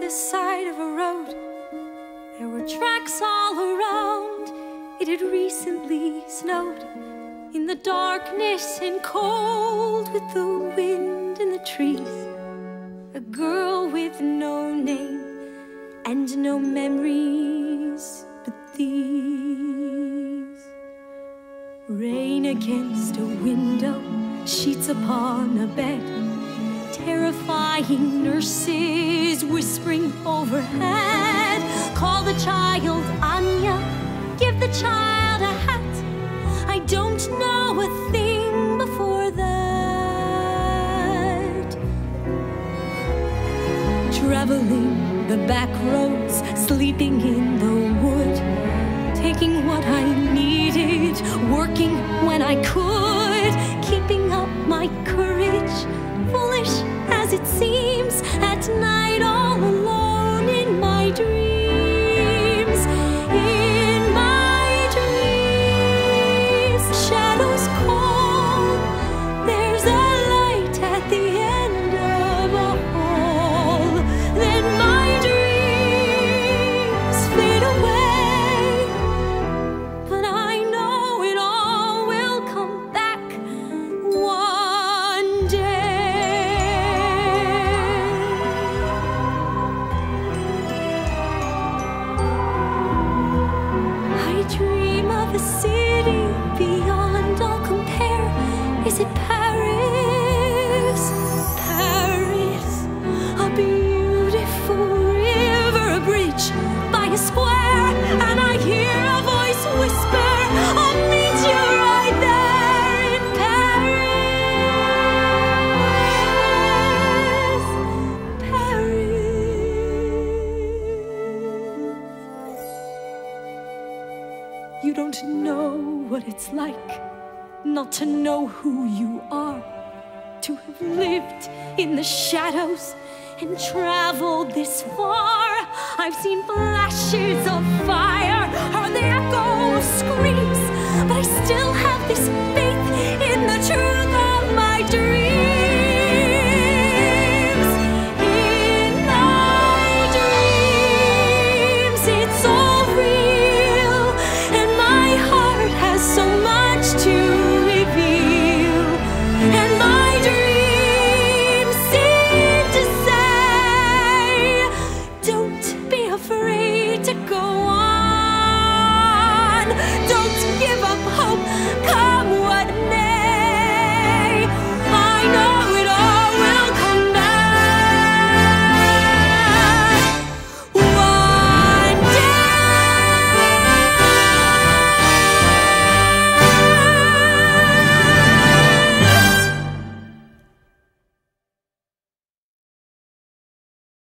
the side of a road. There were tracks all around. It had recently snowed. In the darkness and cold, with the wind in the trees, a girl with no name and no memories but these. Rain against a window, sheets upon a bed, terrifying nurses whispering overhead. Call the child Anya, give the child a hat. I don't know a thing before that. Traveling the back roads, sleeping in the wood, taking what I needed, working when I could, keeping up my courage, foolish as it seems, at night all alone in my dreams. In my dreams, shadows call, there's a light at the end of a hall. Then my dreams fade away, but I know it all will come back one day. I dream of a city beyond all compare. Is it Paris? Paris, a beautiful river, a bridge by a square, and I hear a voice whisper, I'll meet you right there in Paris. Paris. You don't know what it's like not to know who you are, to have lived in the shadows and traveled this far. I've seen flashes of fire, heard the echo of screams, but I still have this